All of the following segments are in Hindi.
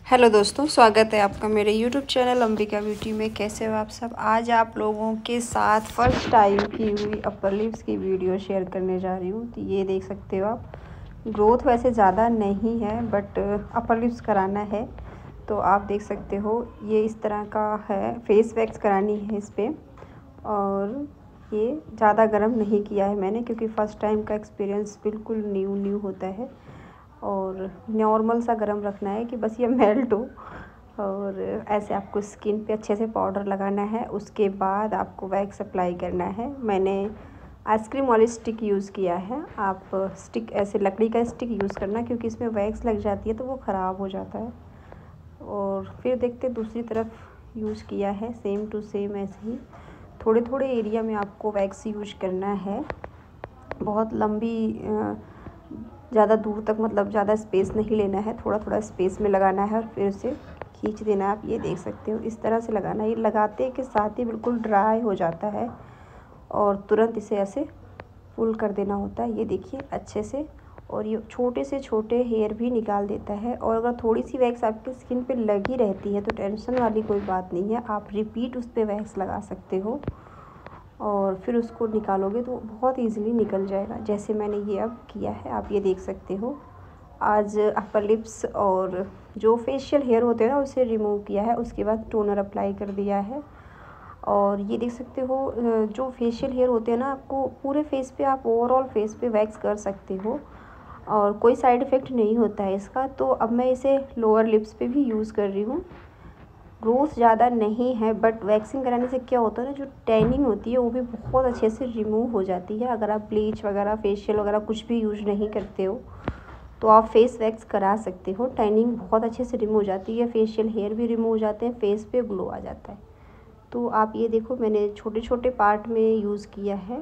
हेलो दोस्तों, स्वागत है आपका मेरे यूट्यूब चैनल अंबिका ब्यूटी में। कैसे हो आप सब। आज आप लोगों के साथ फर्स्ट टाइम की हुई अपर लिप्स की वीडियो शेयर करने जा रही हूँ। तो ये देख सकते हो आप, ग्रोथ वैसे ज़्यादा नहीं है बट अपर लिप्स कराना है तो आप देख सकते हो। ये इस तरह का है, फेस वैक्स करानी है इस पर। और ये ज़्यादा गर्म नहीं किया है मैंने, क्योंकि फ़र्स्ट टाइम का एक्सपीरियंस बिल्कुल न्यू होता है और नॉर्मल सा गरम रखना है कि बस ये मेल्ट हो। और ऐसे आपको स्किन पे अच्छे से पाउडर लगाना है। उसके बाद आपको वैक्स अप्लाई करना है। मैंने आइसक्रीम वाली स्टिक यूज़ किया है। आप स्टिक ऐसे लकड़ी का स्टिक यूज़ करना, क्योंकि इसमें वैक्स लग जाती है तो वो ख़राब हो जाता है। और फिर देखते दूसरी तरफ यूज़ किया है, सेम टू सेम ऐसे ही थोड़े थोड़े एरिया में आपको वैक्स यूज करना है। बहुत लंबी ज़्यादा दूर तक, मतलब ज़्यादा स्पेस नहीं लेना है, थोड़ा थोड़ा स्पेस में लगाना है और फिर उसे खींच देना है। आप ये देख सकते हो, इस तरह से लगाना है। ये लगाते के साथ ही बिल्कुल ड्राई हो जाता है और तुरंत इसे ऐसे फुल कर देना होता है। ये देखिए अच्छे से। और ये छोटे से छोटे हेयर भी निकाल देता है। और अगर थोड़ी सी वैक्स आपकी स्किन पे लगी रहती है तो टेंशन वाली कोई बात नहीं है, आप रिपीट उस पर वैक्स लगा सकते हो और फिर उसको निकालोगे तो बहुत इजीली निकल जाएगा, जैसे मैंने ये अब किया है। आप ये देख सकते हो। आज अपर लिप्स और जो फेशियल हेयर होते हैं ना उसे रिमूव किया है, उसके बाद टोनर अप्लाई कर दिया है। और ये देख सकते हो, जो फेशियल हेयर होते हैं ना, आपको पूरे फेस पे, आप ओवरऑल फेस पे वैक्स कर सकते हो और कोई साइड इफ़ेक्ट नहीं होता है इसका। तो अब मैं इसे लोअर लिप्स पे भी यूज़ कर रही हूँ। ग्रोथ ज़्यादा नहीं है बट वैक्सिंग कराने से क्या होता है ना, जो टैनिंग होती है वो भी बहुत अच्छे से रिमूव हो जाती है। अगर आप ब्लीच वगैरह, फेशियल वगैरह कुछ भी यूज नहीं करते हो तो आप फेस वैक्स करा सकते हो। टैनिंग बहुत अच्छे से रिमूव हो जाती है, फेशियल हेयर भी रिमूव हो जाते हैं, फेस पे ग्लो आ जाता है। तो आप ये देखो, मैंने छोटे छोटे पार्ट में यूज़ किया है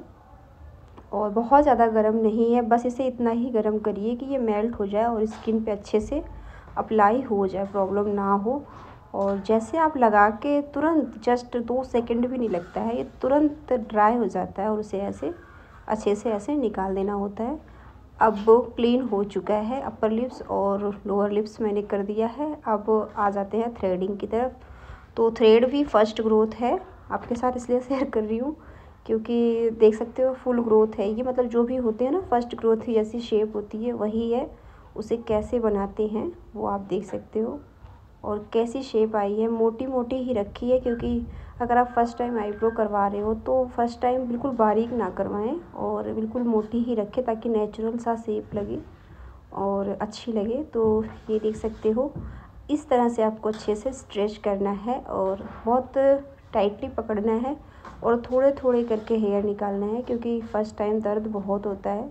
और बहुत ज़्यादा गर्म नहीं है। बस इसे इतना ही गर्म करिए कि ये मेल्ट हो जाए और स्किन पे अच्छे से अप्लाई हो जाए, प्रॉब्लम ना हो। और जैसे आप लगा के तुरंत, जस्ट 2 सेकंड भी नहीं लगता है, ये तुरंत ड्राई हो जाता है और उसे ऐसे अच्छे से ऐसे निकाल देना होता है। अब क्लीन हो चुका है अपर लिप्स और लोअर लिप्स मैंने कर दिया है। अब आ जाते हैं थ्रेडिंग की तरफ। तो थ्रेड भी फर्स्ट ग्रोथ है, आपके साथ इसलिए शेयर कर रही हूँ क्योंकि देख सकते हो फुल ग्रोथ है ये। मतलब जो भी होते हैं ना, फर्स्ट ग्रोथ की जैसी शेप होती है वही है। उसे कैसे बनाते हैं वो आप देख सकते हो। और कैसी शेप आई है, मोटी मोटी ही रखी है, क्योंकि अगर आप फर्स्ट टाइम आईब्रो करवा रहे हो तो फर्स्ट टाइम बिल्कुल बारीक ना करवाएं और बिल्कुल मोटी ही रखें, ताकि नेचुरल सा शेप लगे और अच्छी लगे। तो ये देख सकते हो, इस तरह से आपको अच्छे से स्ट्रेच करना है और बहुत टाइटली पकड़ना है और थोड़े थोड़े करके हेयर निकालना है, क्योंकि फ़र्स्ट टाइम दर्द बहुत होता है।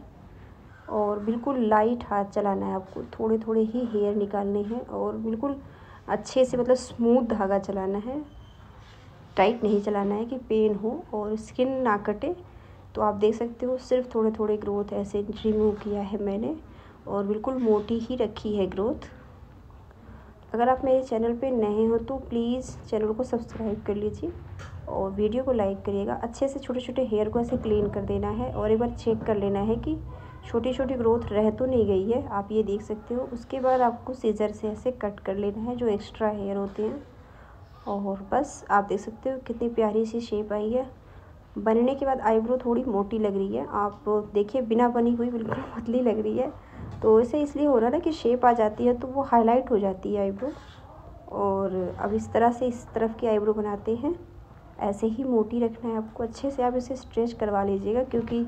और बिल्कुल लाइट हाथ चलाना है आपको, थोड़े थोड़े ही हेयर निकालने हैं और बिल्कुल अच्छे से, मतलब स्मूथ धागा चलाना है, टाइट नहीं चलाना है कि पेन हो और स्किन ना कटे। तो आप देख सकते हो, सिर्फ थोड़े थोड़े ग्रोथ ऐसे रिमूव किया है मैंने और बिल्कुल मोटी ही रखी है ग्रोथ। अगर आप मेरे चैनल पे नए हो तो प्लीज़ चैनल को सब्सक्राइब कर लीजिए और वीडियो को लाइक करिएगा। अच्छे से छोटे छोटे हेयर को ऐसे क्लीन कर देना है और एक बार चेक कर लेना है कि छोटी छोटी ग्रोथ रह तो नहीं गई है। आप ये देख सकते हो। उसके बाद आपको सीजर से ऐसे कट कर लेना है जो एक्स्ट्रा हेयर होते हैं। और बस आप देख सकते हो कितनी प्यारी सी शेप आई है। बनने के बाद आईब्रो थोड़ी मोटी लग रही है, आप देखिए, बिना बनी हुई बिल्कुल पतली लग रही है। तो इसे इसलिए हो रहा है ना कि शेप आ जाती है तो वो हाईलाइट हो जाती है आईब्रो। और अब इस तरह से इस तरफ की आईब्रो बनाते हैं। ऐसे ही मोटी रखना है आपको, अच्छे से आप इसे स्ट्रेच करवा लीजिएगा, क्योंकि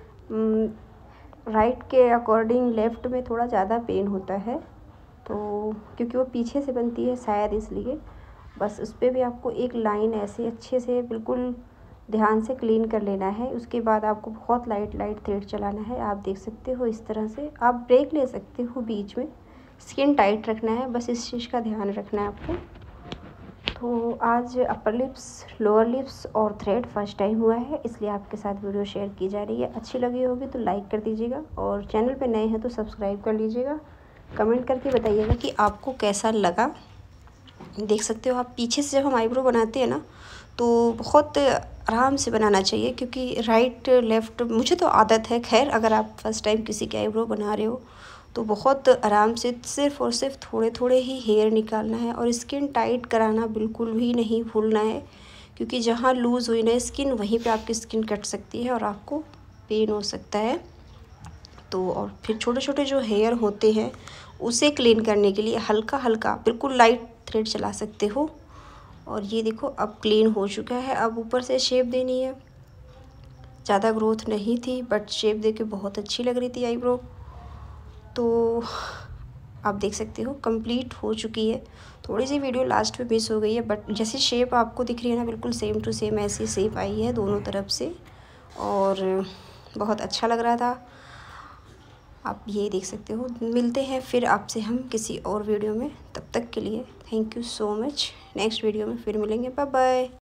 राइट के अकॉर्डिंग लेफ़्ट में थोड़ा ज़्यादा पेन होता है, तो क्योंकि वो पीछे से बनती है शायद इसलिए। बस उस पर भी आपको एक लाइन ऐसे अच्छे से बिल्कुल ध्यान से क्लीन कर लेना है। उसके बाद आपको बहुत लाइट लाइट थ्रेड चलाना है। आप देख सकते हो इस तरह से, आप ब्रेक ले सकते हो बीच में, स्किन टाइट रखना है, बस इस चीज़ का ध्यान रखना है आपको। तो आज अपर लिप्स, लोअर लिप्स और थ्रेड फर्स्ट टाइम हुआ है, इसलिए आपके साथ वीडियो शेयर की जा रही है। अच्छी लगी होगी तो लाइक कर दीजिएगा और चैनल पे नए हैं तो सब्सक्राइब कर लीजिएगा। कमेंट करके बताइएगा कि आपको कैसा लगा। देख सकते हो आप, पीछे से जब हम आईब्रो बनाते हैं ना तो बहुत आराम से बनाना चाहिए, क्योंकि राइट लेफ़्ट, मुझे तो आदत है। खैर, अगर आप फर्स्ट टाइम किसी के आईब्रो बना रहे हो तो बहुत आराम से सिर्फ़ और सिर्फ थोड़े थोड़े ही हेयर निकालना है और स्किन टाइट कराना बिल्कुल भी नहीं भूलना है, क्योंकि जहाँ लूज़ हुई ना स्किन वहीं पे आपकी स्किन कट सकती है और आपको पेन हो सकता है। तो और फिर छोटे छोटे जो हेयर होते हैं उसे क्लीन करने के लिए हल्का हल्का बिल्कुल लाइट थ्रेड चला सकते हो। और ये देखो अब क्लीन हो चुका है। अब ऊपर से शेप देनी है। ज़्यादा ग्रोथ नहीं थी बट शेप देके बहुत अच्छी लग रही थी आईब्रो। तो आप देख सकते हो कंप्लीट हो चुकी है। थोड़ी सी वीडियो लास्ट में मिस हो गई है बट जैसी शेप आपको दिख रही है ना बिल्कुल सेम टू सेम ऐसी शेप आई है दोनों तरफ से और बहुत अच्छा लग रहा था। आप ये देख सकते हो। मिलते हैं फिर आपसे हम किसी और वीडियो में, तब तक के लिए thank you so much. Next video में फिर मिलेंगे। Bye bye.